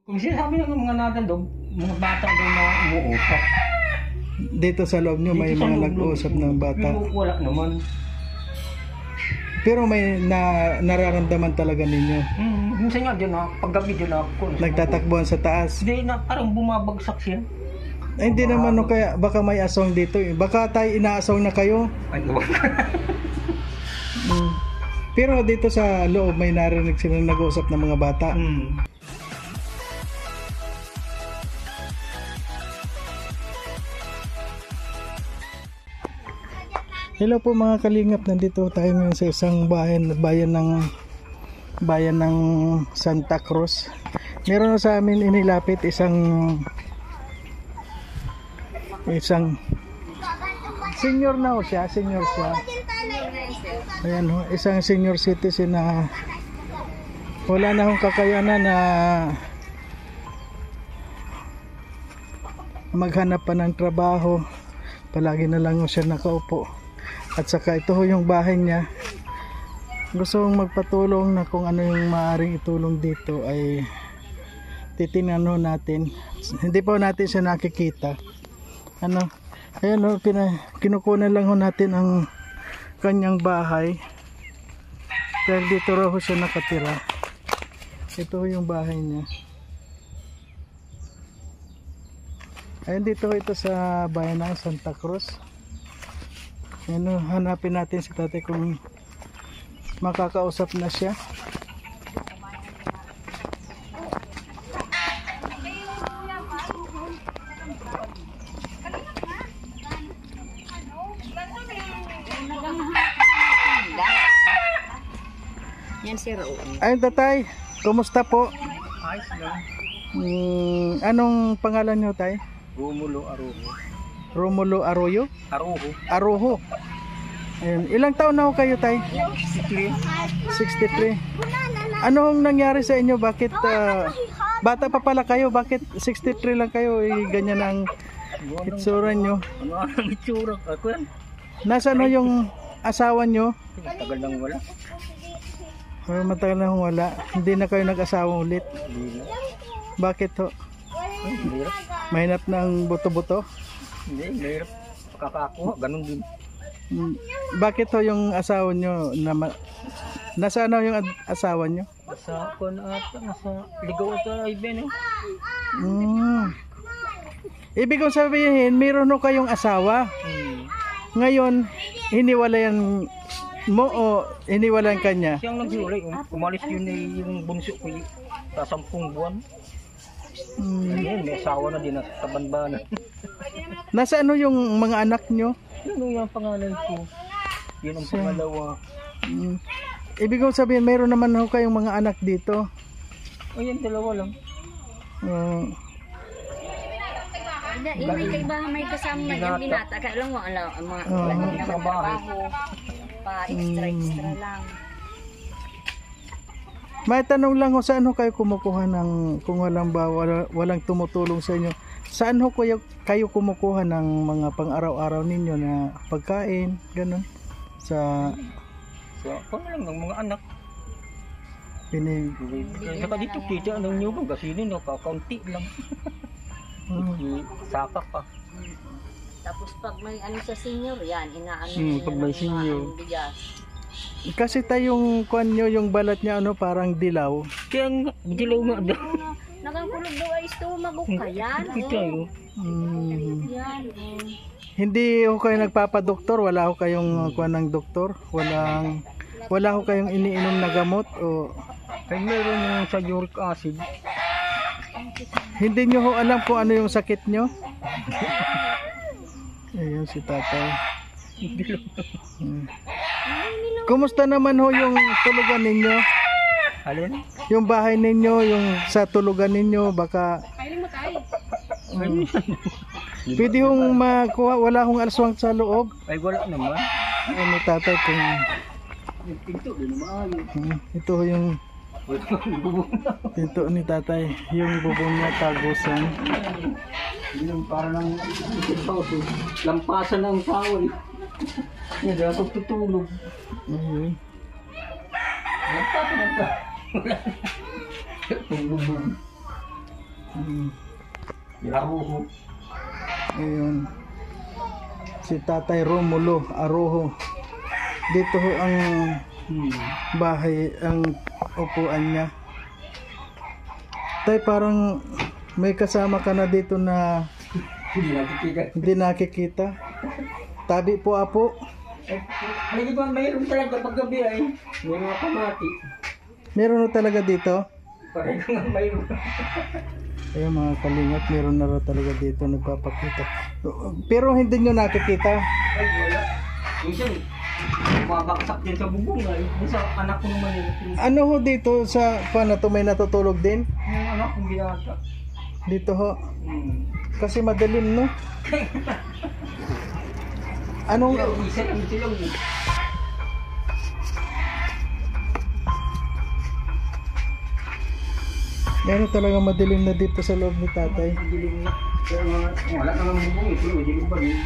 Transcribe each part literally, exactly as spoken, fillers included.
Sinasabi ng mga natin daw, mga bata daw na umuusap. Dito sa loob nyo may Dito sa mga loob, nag-uusap ng bata. Pero wala naman. Pero may na, nararamdaman talaga ninyo. Hmm, minsan nga dyan na, paggabi dyan ako. Nagtatakbuhan sa taas. Hindi na, parang bumabagsak siya. Ay, hindi naman no, kaya baka may asong dito eh. Baka tayo inaasong na kayo. Ay, wala. Hmm. Pero dito sa loob may narinig silang nag-uusap ng mga bata. Hmm. Hello po mga kalingap, nandito tayo ngayon sa isang bayan, bayan ng bayan ng Santa Cruz. Meron sa amin inilapit isang isang senior na ho siya, senior siya. Ayan ho, isang senior citizen na wala na hong kakayanan na maghanap pa ng trabaho. Palagi na lang ho siya nakaupo. At saka ito ho yung bahay niya. Gusto kong magpatulong na kung ano yung maaaring itulong dito ay titingnan ho natin. Hindi po natin siya nakikita. Ano? Ayan ho, pina, kinukunan lang ho natin ang kanyang bahay. Dahil dito raw ho siya nakatira. Ito ho yung bahay niya. Ayan, dito ho ito sa bayan ng Santa Cruz. Ano, hanapin natin si tatay kung makakausap na siya. Yan si Ro. Ayun tatay, kumusta po? Ayos lang. Hmm, anong pangalan nyo tay? Romulo Arujo. Romulo Arroyo? Arujo. Arujo. Ayun. Ilang taon na ho kayo tay? sixty-three. sixty-three. Anong nangyari sa inyo? Bakit uh, bata pa pala kayo? Bakit sixty-three lang kayo? Eh, ganyan ang itsura nyo. Ano ang itsura? Ako yan. Nasaan ho yung asawa nyo? Tagal nang wala. Oh, matagal na hong wala. Hindi na kayo nag-asawa ulit. Hindi na. Bakit ho? Ay, mahirap. Mahinap ng buto-buto? Hindi, mahirap. Kakakuha, ganun din. Hmm. Bakit ho yung asawa nyo? Na nasaan ho yung asawa nyo? Nasa ako na ata, nasa ligaw ata ay Ben eh. Hmm. Ibig kong sabihin, meron ho kayong asawa. Hmm. Ngayon, hiniwalayan mo o hiniwalayan kanya? Siyang nagsulay, um, umalis yun eh, yung bunso ko eh, sa sampung buwan. Hmm. Ayun, may asawa na din nasa tabanbanan. Nasaan ho yung mga anak nyo? Yun yung pangalan ko. Yun ang pangalawa. Hmm. Ibig kong sabihin, mayroon naman ho kayong mga anak dito. Ayun, dalawa lang. Uh, Hindi kay ba may kasama na yung binata. Kaya lang mo, alam, ang mga Oo. wala din naman Trabaho. trabaho. Pa extra-extra lang. may tanong lang ho, saan ho kayo kumukuha ng, kung walang ba, wala, walang tumutulong sa inyo, saan ho kayo, kayo kumukuha ng mga pang-araw-araw ninyo na pagkain, ganun? Sa So, kung lang ng mga anak. pinig... Saka dito, kita ng nyo bang gasinin, nakakaunti lang. Hmm. Saka pa. Tapos pag may ano sa senior, yan, inaano Hmm, niya pag ng may mga senior. ano, bigas. Kasi tayong kuan nyo, yung balat niya ano, parang dilaw. Kaya nga, dilaw nga daw. Nagangkulog daw ay stomach ka yan. Kita yun. Hmm. Yan, oh. Hindi ho kayo nagpapadoktor, wala ho kayong kuan ng doktor, walang wala ho kayong iniinom na gamot o Kaya meron yung sa uric acid. hindi nyo ho alam kung ano yung sakit nyo? Ayun si tatay. Hmm. Kumusta naman ho yung tulugan ninyo? Alin? Yung bahay ninyo, yung sa tulugan ninyo, baka Hmm. Pwede hong makuha, wala hong alswang sa loob. Ay, wala naman. Ano tatay kung Yung pinto, din naman. hmm, ito ho yung pinto ni tatay, yung bubong niya tagusan. Yung para ng lampasan ng tao eh. Yan, dahil ako tutulog. Ayun. Lampasan ng tao. Tulog. Mm. Aruho. Ayun. Si Tatay Romulo Aroho. Dito ho ang Hmm. bahay, ang upuan niya. Tay, parang may kasama ka na dito na Hindi nakikita. hindi nakikita. Tabi po apo. Eh, may iba, mayroon talaga paggabi ay. May mga pamati. Meron na talaga dito. Pareho nga mayroon. Ayun mga kalingap, meron na raw talaga dito nagpapakita. Pero hindi nyo nakikita. Ay, wala. Minsan, mabaksak din sa bubong ay. Minsan, anak ko naman yun. Ano ho dito sa paano to, may natutulog din? Yung anak kong binata. Dito ho. Hmm. Kasi madilim, no? Anong Ilaw, isa lang ito lang. eh. meron talaga madilim na dito sa loob ni tatay. Ang dilim na. Kaya mga, wala ka ng bubong ito. Dilim pa rin.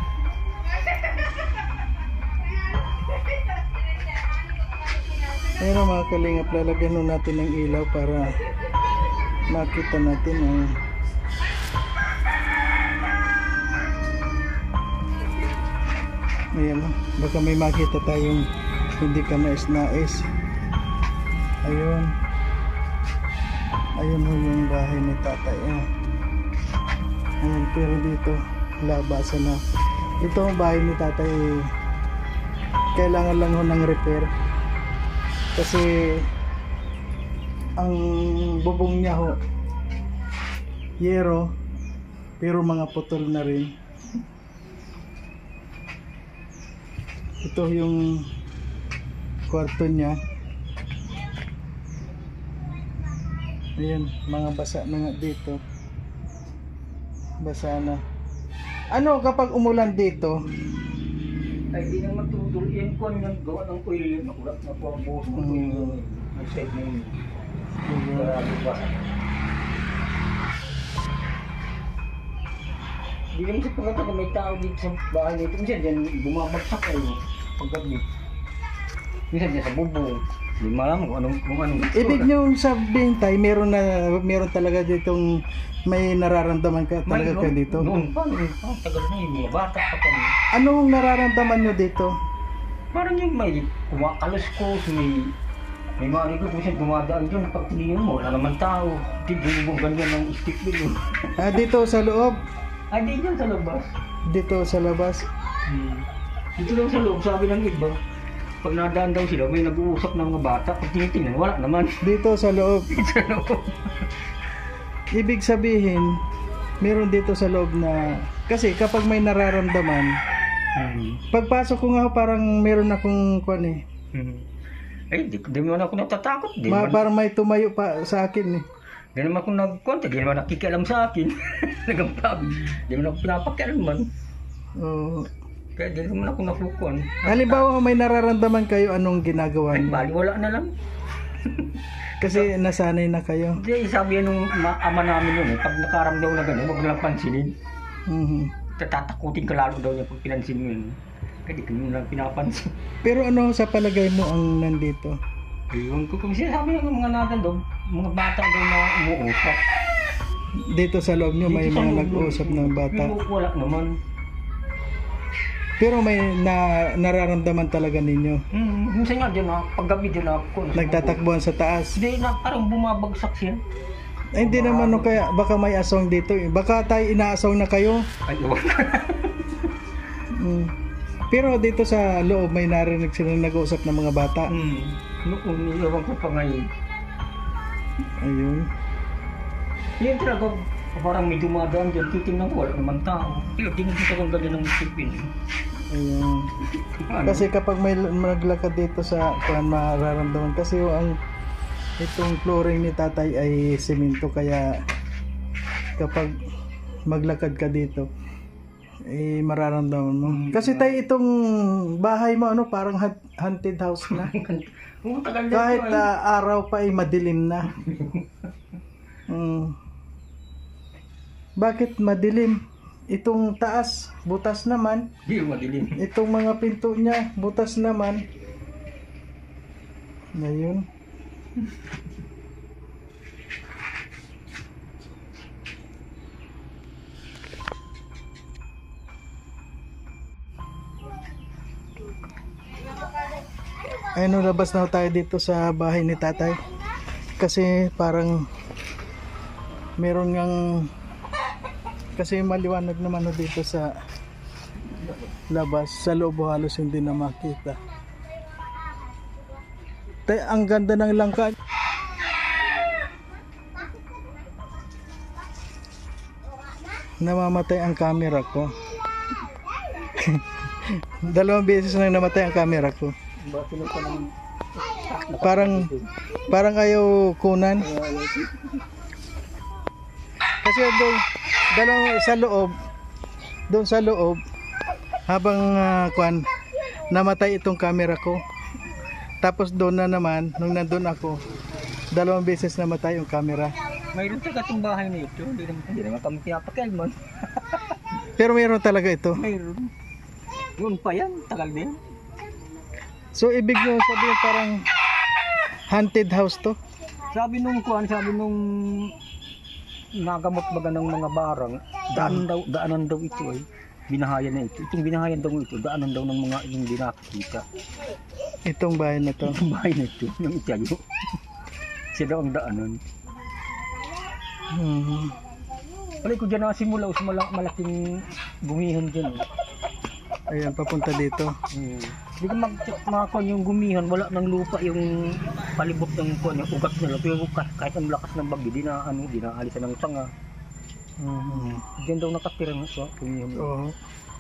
Ayun mga kalingap, lalagyan nun natin ng ilaw para makita natin ang ayan o, baka may makita tayong hindi ka nais-nais. Ayun. Ayun ho yung bahay ni tatay. Ah. Ayun, pero dito labasan na. Ito ang bahay ni tatay, kailangan lang ho ng repair. Kasi ang bubong niya ho yero, pero mga putol na rin. Ito yung kwarto niya. Ayan, mga basa na nga dito. Basa na. Ano kapag umulan dito? Ay, di naman tudol. Yan ko ang gawa ng oil yun. Nakulat na po ang buhos ng oil yun. Nag-side na yun. Marami ba? Di naman sa pagkata na may tao dito sa bahay nito. Minsan dyan bumabagsak kayo. Paggabi. Minsan dyan sa bubong. Hindi malam kung anong kung anong Ibig nyo sabihin tay, meron na meron talaga ditong may nararamdaman ka talaga kayo dito. Noon pa, noon pa. Tagal na yung mga bata pa kami. Anong nararamdaman nyo dito? Parang yung may kumakaluskos, may may mga nito kung siya dumadaan dyan, pag tinignan mo, wala naman tao. Di bumubong ganyan ng stick nilo. Ah, dito sa loob, Ay, di dyan sa labas. dito sa labas. Hmm. Dito lang sa loob, sabi ng iba. Pag nadaan daw sila, may nag-uusap ng mga bata. Pag tinitingnan, wala naman. Dito sa loob. Sa loob. Ibig sabihin, meron dito sa loob na kasi kapag may nararamdaman, Hmm. pagpasok ko nga ho, parang meron akong kwan eh. Hmm. Ay, di, di naman ako natatakot. Di Ma- naman, parang may tumayo pa sa akin eh. di naman ako nagkwanta. Di naman nakikialam sa akin. Nagampag. Di naman ako pinapakialaman. Oo. Kaya di naman ako nakukuan. Halimbawa may nararamdaman kayo, anong ginagawa Ay, niyo? bali, wala na lang. Kasi nasanay na kayo. Hindi, sabi yan nung ma- ama namin yun eh. Pag nakaramdaw na gano'n, huwag lang pansinin. Mhm. Tatatakutin ka lalo daw niya pag pinansin mo yun. Kaya di ko nyo lang pinapansin. Pero ano sa palagay mo ang nandito? Ewan ko kung sinasabi ng mga natin daw, mga bata daw na umuusap. Dito sa loob nyo may Dito sa mga loob, nag-uusap ng bata. Pero wala naman. Pero may na, nararamdaman talaga ninyo. Hmm, minsan nga din na, paggabi din ako. Nagtatakbuhan sa taas. Hindi na, parang bumabagsak siya. Ay, hindi naman no, kaya baka may asong dito eh. Baka tayo inaasong na kayo. Ay, ewan ko. Mm. Pero dito sa loob may narinig silang nag-uusap ng mga bata. Hmm, noon, ewan ko pa ngayon. Ayun. Yun talaga, parang may dumadaan dyan, titingnan ko, wala naman tao. Pero di mo dito kang galing ng isipin. Ayun. Ano? Kasi kapag may maglakad dito sa kuan mararamdaman kasi yung ang itong flooring ni tatay ay semento kaya kapag maglakad ka dito eh mararamdaman mo. Kasi tayo itong bahay mo ano parang ha- haunted house na. Oo, tagal na Kahit ito, ay. ah, araw pa ay madilim na. Mm. Bakit madilim? Itong taas, butas naman. Di madilim. Itong mga pinto niya, butas naman. Ngayon. Ayun, no, labas na tayo dito sa bahay ni tatay. Kasi parang meron ngang, kasi maliwanag naman no dito sa labas. Sa loob halos hindi na makita. Tay, ang ganda ng langka. Namamatay ang camera ko. Dalawang beses na namatay ang camera ko. Parang parang ayaw kunan. Kasi doon dalawang sa loob, doon sa loob habang uh, kwan namatay itong camera ko. Tapos doon na naman nung nandun ako, dalawang beses namatay yung camera. Mayroon talaga itong bahay na ito. Hindi naman, hindi naman kami pinapakialman. Pero mayroon talaga ito. Mayroon. Yun pa yan. Tagal din. So ibig nyo sabihin parang haunted house to? Sabi nung kuhan, sabi nung nagamot baga ng mga barang, daan daw, daanan daw ito ay. Binahayan na ito. Itong binahayan daw ito, daanan daw ng mga yung dinakita. Itong bahay na to. Itong bahay na ito, yung itayo. Siya daw ang daanan. Hmm. Pali ko dyan nasimula, sa malak malaking gumihan dyan. Eh. Ayan, papunta dito. Hmm. Hindi ko makakuha yung gumihan, wala ng lupa yung palibot ng kuhan, yung ugat nila. Pero kahit, kahit ang lakas ng bagyo, di na, ano, di na alisan ng sanga. Hmm. Diyan daw nakatira na siya, gumihan. Oo.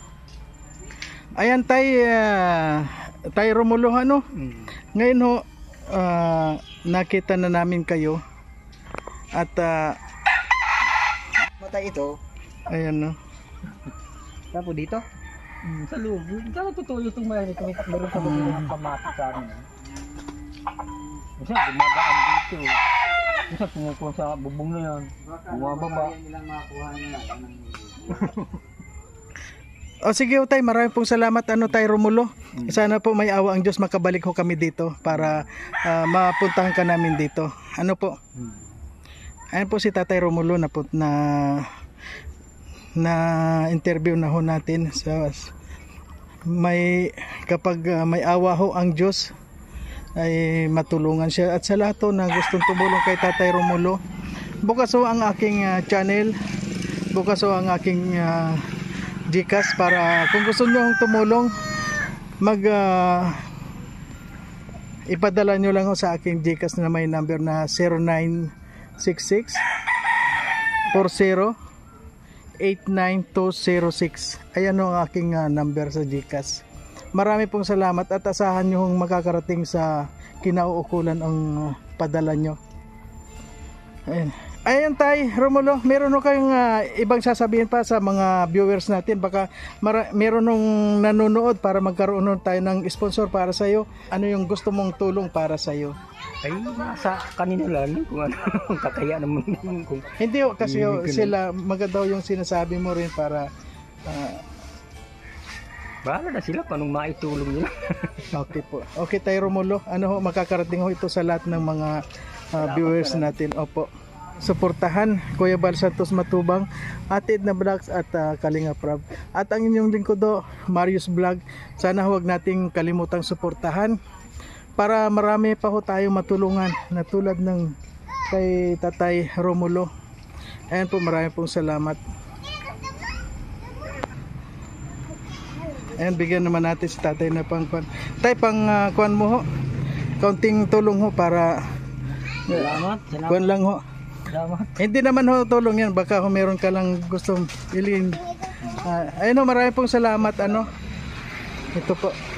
Ayan tay, uh, tay Romulo, ano? Hmm. Ngayon ho, uh, nakita na namin kayo. At uh, Matay ito. ayan no. Tapos dito? Hmm, sa loob. Kaya tutuloy itong mayroon ito. Meron sa loob ng pamatik sa amin. Kasi dumadaan dito. Kasi pumukuha sa bubong na yan. Bumababa. O sige tay, maraming pong salamat ano tay Romulo. Sana po may awa ang Diyos makabalik ho kami dito para uh, mapuntahan ka namin dito. Ano po? Hmm. Ayan po si Tatay Romulo na po na na interview na ho natin sa may kapag uh, may awa ho ang Diyos ay matulungan siya at sa lahat ho na gustong tumulong kay Tatay Romulo, bukas ho ang aking uh, channel, bukas ho ang aking uh, Gcash para kung gusto nyo tumulong mag uh, ipadala nyo lang ho sa aking Gcash na may number na zero nine six six four zero eight nine two zero six. Ayan ho ang aking uh, number sa Gcash. Marami pong salamat at asahan nyo hong makakarating sa kinauukulan ang uh, padala nyo. Ayan. Ayan tay Romulo, meron ho kayong uh, ibang sasabihin pa sa mga viewers natin? Baka mara- meron nung nanonood para magkaroon nun tayo ng sponsor para sa iyo. Ano yung gusto mong tulong para sa iyo? Ay, nasa kanina lang kung ano kakaya naman kung Hindi ho, kasi ho, sila maganda yung sinasabi mo rin para uh, bahala na sila paano maitulong nila. okay po. Okay tayo Romulo, ano ho, makakarating ho ito sa lahat ng mga uh, viewers natin. Opo. Suportahan Kuya Bal Santos Matubang, Ate Edna Vlogs at uh, Kalinga Prab. At ang inyong lingkod do, Marius Vlog. Sana huwag nating kalimutang suportahan para marami pa ho tayong matulungan na tulad ng kay Tatay Romulo. Ayan po, marami pong salamat. Ayan, bigyan naman natin si Tatay na pang kwan. Tay, pang uh, kwan mo ho. Kaunting tulong ho para Salamat, salamat. kwan lang ho. Salamat. Hindi naman ho tulong yan, baka kung meron ka lang gustong bilhin. Uh, ayun ho, marami pong salamat ano. Ito po.